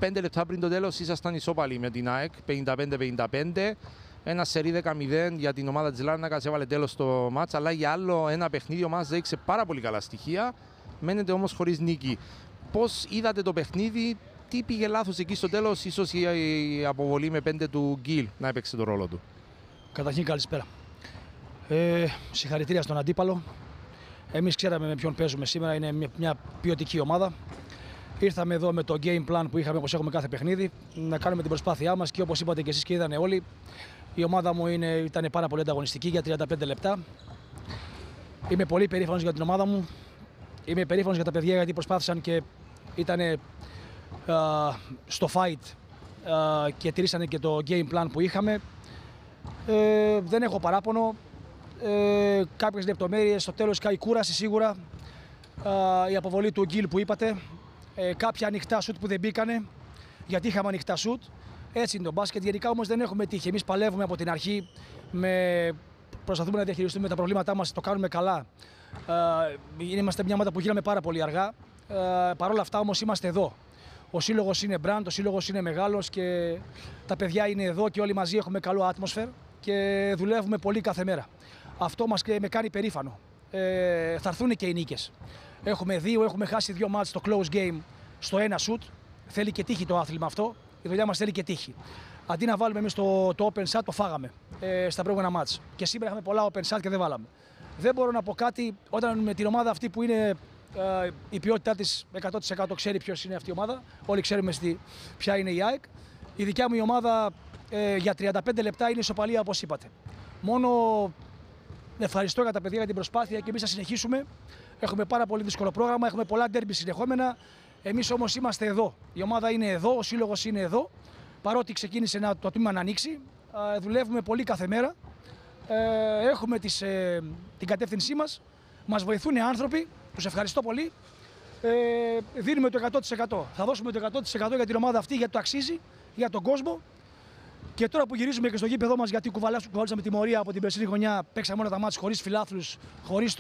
5 λεπτά πριν το τέλος ήσασταν ισόπαλοι με την ΑΕΚ, 55-55. Ένα σερί 10-0 για την ομάδα της Λάρνακας έβαλε τέλος στο μάτς, αλλά για άλλο ένα παιχνίδι ο μας έδειξε πάρα πολύ καλά στοιχεία. Μένετε όμως χωρίς νίκη. Πώς είδατε το παιχνίδι, τι πήγε λάθος εκεί στο τέλος, ίσως η αποβολή με 5 του Γκίλ να έπαιξε τον ρόλο του? Καταρχήν καλησπέρα. Συγχαρητήρια στον αντίπαλο. Εμείς ξέραμε με ποιον παίζουμε σήμερα, είναι μια ποιοτική ομάδα. Ήρθαμε εδώ με το game plan που είχαμε, όπως έχουμε κάθε παιχνίδι, να κάνουμε την προσπάθειά μας και όπως είπατε και εσείς και είδανε όλοι, η ομάδα μου ήταν πάρα πολύ ανταγωνιστική για 35 λεπτά. Είμαι πολύ περήφανος για την ομάδα μου. Είμαι περήφανος για τα παιδιά γιατί προσπάθησαν και ήταν στο fight και τηρήσανε και το game plan που είχαμε. Δεν έχω παράπονο. Κάποιες λεπτομέρειες στο τέλος, η κούραση σίγουρα, η αποβολή του Γκίλ που είπατε, κάποια ανοιχτά σουτ που δεν μπήκανε, γιατί είχαμε ανοιχτά σουτ. Έτσι είναι το μπάσκετ. Γενικά όμως δεν έχουμε τύχη. Εμείς παλεύουμε από την αρχή, προσπαθούμε να διαχειριστούμε τα προβλήματά μας, το κάνουμε καλά. Είμαστε μια ομάδα που γίναμε πάρα πολύ αργά. Παρ' όλα αυτά όμως είμαστε εδώ. Ο σύλλογος είναι brand, ο σύλλογος είναι μεγάλος και τα παιδιά είναι εδώ και όλοι μαζί έχουμε καλό atmosphere και δουλεύουμε πολύ κάθε μέρα. Αυτό με κάνει περήφανο. Θα έρθουν και οι νίκες. Έχουμε χάσει 2 μάτς στο close game στο ένα shoot. Θέλει και τύχη το άθλημα αυτό. Η δουλειά μας θέλει και τύχη. Αντί να βάλουμε εμείς το open shot, το φάγαμε στα προηγούμενα μάτς. Και σήμερα είχαμε πολλά open shot και δεν βάλαμε. Δεν μπορώ να πω κάτι όταν με την ομάδα αυτή που είναι η ποιότητά της 100% ξέρει ποιος είναι αυτή η ομάδα. Όλοι ξέρουμε ποια είναι η ΑΕΚ. Η δικιά μου η ομάδα για 35 λεπτά είναι ισοπαλία όπως είπατε. Μόνο ευχαριστώ για τα παιδιά για την προσπάθεια και εμείς θα συνεχίσουμε. Έχουμε πάρα πολύ δύσκολο πρόγραμμα, έχουμε πολλά ντέρμπι συνεχόμενα. Εμείς όμως είμαστε εδώ. Η ομάδα είναι εδώ, ο σύλλογος είναι εδώ. Παρότι ξεκίνησε το τμήμα να ανοίξει, δουλεύουμε πολύ κάθε μέρα. Έχουμε την κατεύθυνσή μας. Μας βοηθούν οι άνθρωποι. Τους ευχαριστώ πολύ. Δίνουμε το 100%. Θα δώσουμε το 100% για την ομάδα αυτή, γιατί το αξίζει, για τον κόσμο. Και τώρα που γυρίζουμε και στο γήπεδό μας, γιατί κουβαλήσαμε τιμωρία από την περσινή χρονιά, παίξαμε όλα τα μάτς χωρίς φιλάθλους, χωρίς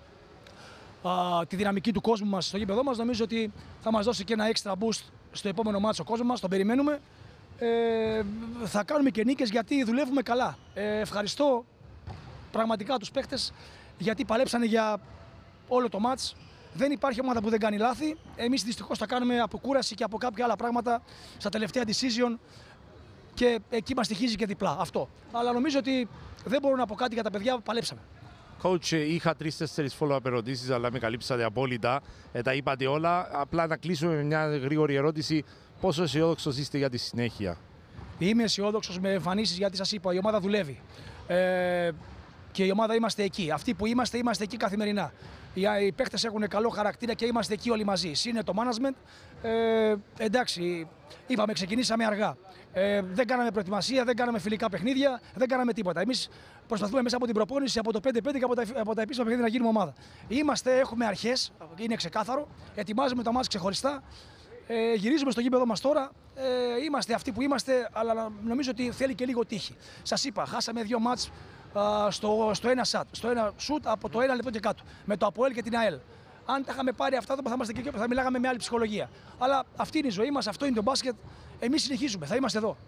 τη δυναμική του κόσμου μας στο γήπεδό μας, νομίζω ότι θα μας δώσει και ένα extra boost στο επόμενο μάτς ο κόσμος μας, τον περιμένουμε. Θα κάνουμε και νίκες γιατί δουλεύουμε καλά. Ευχαριστώ πραγματικά τους παίχτες γιατί παλέψανε για όλο το μάτς. Δεν υπάρχει ομάδα που δεν κάνει λάθη. Εμείς δυστυχώς τα κάνουμε από κούραση και από κάποια άλλα πράγματα στα τελευταία decision και εκεί μας στοιχίζει και διπλά αυτό. Αλλά νομίζω ότι δεν μπορώ να πω κάτι για τα παιδιά που παλέψαμε. Coach, είχα 3-4 follow-up ερωτήσεις, αλλά με καλύψατε απόλυτα. Τα είπατε όλα. Απλά να κλείσουμε με μια γρήγορη ερώτηση. Πόσο αισιόδοξος είστε για τη συνέχεια? Είμαι αισιόδοξος με εμφανίσεις γιατί σας είπα, η ομάδα δουλεύει. Και η ομάδα είμαστε εκεί. Αυτοί που είμαστε εκεί καθημερινά. Οι παίχτες έχουν καλό χαρακτήρα και είμαστε εκεί όλοι μαζί. Είναι το management. Εντάξει, είπαμε, ξεκινήσαμε αργά. Δεν κάναμε προετοιμασία, δεν κάναμε φιλικά παιχνίδια, δεν κάναμε τίποτα. Εμείς προσπαθούμε μέσα από την προπόνηση, από το 5-5 και από τα επίσημα παιχνίδια να γίνουμε ομάδα. Έχουμε αρχές, είναι ξεκάθαρο. Ετοιμάζουμε το μάτς ξεχωριστά. Γυρίζουμε στο γήπεδο μας τώρα. Είμαστε αυτοί που είμαστε, αλλά νομίζω ότι θέλει και λίγο τύχη. Σας είπα, χάσαμε 2 μάτς στο ένα σουτ από το 1 λεπτό και κάτω. Με το ΑΠΟΕΛ και την ΑΕΛ. Αν τα είχαμε πάρει αυτά, θα είμαστε και εκεί, θα μιλάγαμε με άλλη ψυχολογία. Αλλά αυτή είναι η ζωή μας, αυτό είναι το μπάσκετ. Εμείς συνεχίζουμε, θα είμαστε εδώ.